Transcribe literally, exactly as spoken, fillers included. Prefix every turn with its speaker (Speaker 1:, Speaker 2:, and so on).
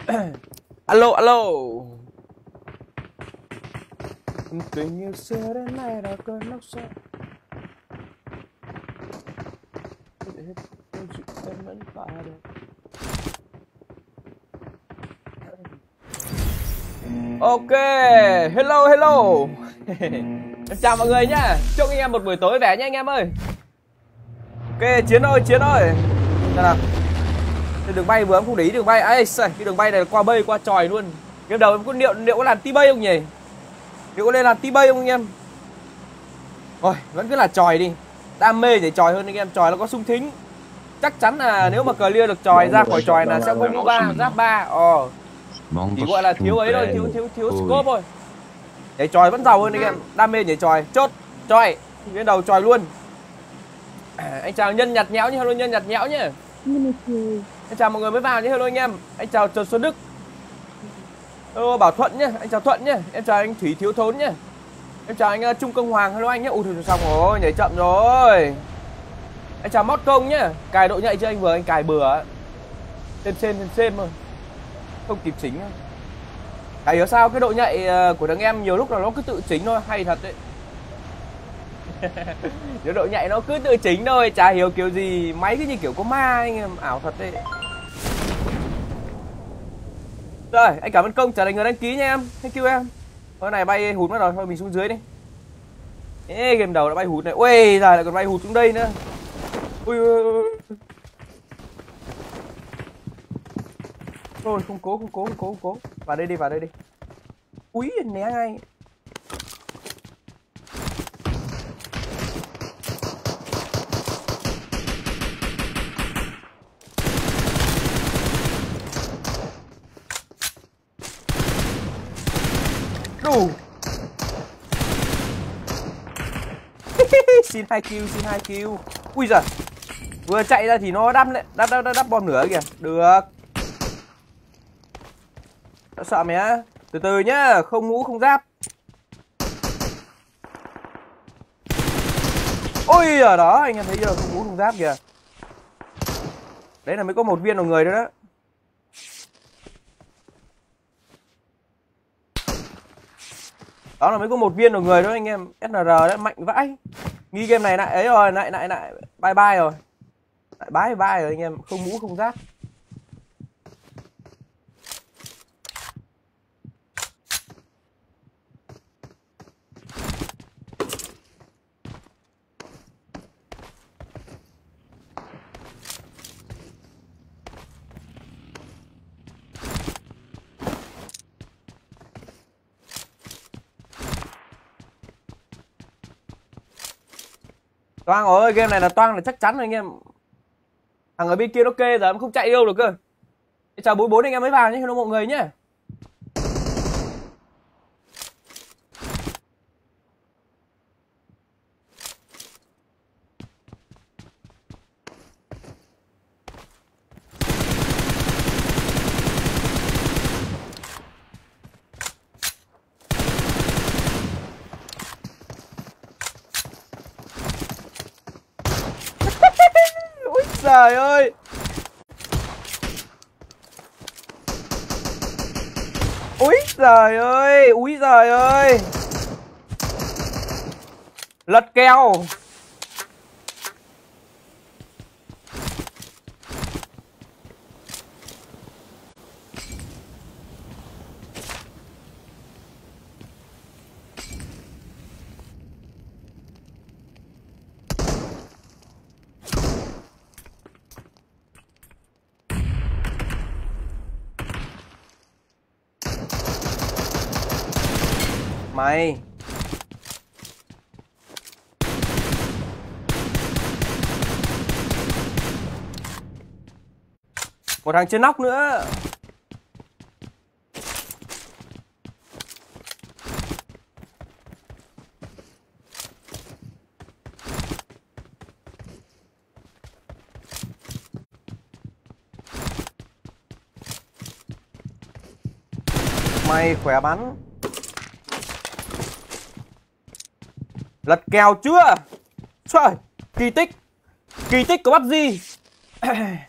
Speaker 1: Alo alo. Tình yêu xưa đến nay đã cơn lốc xoáy. Ok, hello hello. Em chào mọi người nhá. Chúc anh em một buổi tối vẻ nha anh em ơi. Ok, Chiến ơi, Chiến ơi. Nào nào. Cái đường bay vừa em không để ý đường bay. Ấy, cái đường bay này là qua bay qua tròi luôn. Cái đầu em có liệu liệu có làm tí bay không nhỉ? Liệu có lên làm tí bay không anh em? Rồi, vẫn cứ là tròi đi. Đam mê để tròi hơn anh em, tròi nó có sung thính. Chắc chắn là nếu mà clear được tròi ra khỏi tròi là sẽ có mũ ba, giáp ba. Ờ. Chỉ gọi là thiếu ấy thôi, thiếu thiếu thiếu scope thôi. Nhảy tròi vẫn giàu hơn anh em, đam mê nhảy tròi, chốt, tròi, cái đầu tròi luôn. À, anh chào Nhân nhạt nhẽo nhé, hello Nhân nhạt nhẽo nhé. Anh chào mọi người mới vào nhé, hello anh em. Anh chào Trần Xuân Đức. Hello Bảo Thuận nhé, anh chào Thuận nhé. Em chào anh Thủy Thiếu Thốn nhé. Em chào anh uh, Trung Công Hoàng, hello anh nhé. Ui thôi xong rồi, nhảy chậm rồi. Anh chào Mót Công nhé. Cài độ nhạy chưa anh vừa anh cài bừa. Xem xem xem xem thôi. Không kịp chỉnh. Tại hiểu sao cái độ nhạy của thằng em nhiều lúc là nó cứ tự chỉnh thôi, hay thật đấy. Cái độ nhạy nó cứ tự chỉnh thôi, chả hiểu kiểu gì, máy cứ như kiểu có ma anh em, ảo thật đấy. Rồi, anh cảm ơn Công trở thành người đăng ký nha em. Thank you em. Hôm này bay hụt mất rồi, thôi mình xuống dưới đi. Ê, game đầu đã bay hụt này. Ui, giờ lại còn bay hụt xuống đây nữa. Ui, ui, ui. Rồi, không cố, không cố, không cố, không cố. Vào đây đi, vào đây đi. Úi, né ngay. Đủ. Xin hai kill, xin hai kill. Ui giời. Vừa chạy ra thì nó đắp đấy, đắp đắp đắp, đắp bom nữa kìa. Được. Đã sợ mày á. Từ từ nhá, không mũ không giáp. Ôi ở đó, anh em thấy chưa, không mũ không giáp kìa. Đấy là mới có một viên vào người thôi đó. Đó là mới có một viên vào người thôi anh em. ét en rờ đấy, mạnh vãi. Nghi game này lại ấy rồi, lại lại lại bye bye rồi. Lại bye bye rồi anh em, không mũ không giáp. Toang ơi, game này là toang là chắc chắn rồi anh em. Thằng ở bên kia nó kê giờ em không chạy đâu được cơ. Chào bốn bốn anh em mới vào nhé, hello mọi người nhé. Ôi trời ơi. Úi giời ơi, úi giời ơi. Lật kèo. Mày. Một thằng trên nóc nữa. Mày khỏe bắn. Lật kèo chưa? Trời, kỳ tích. Kỳ tích của pắp gi.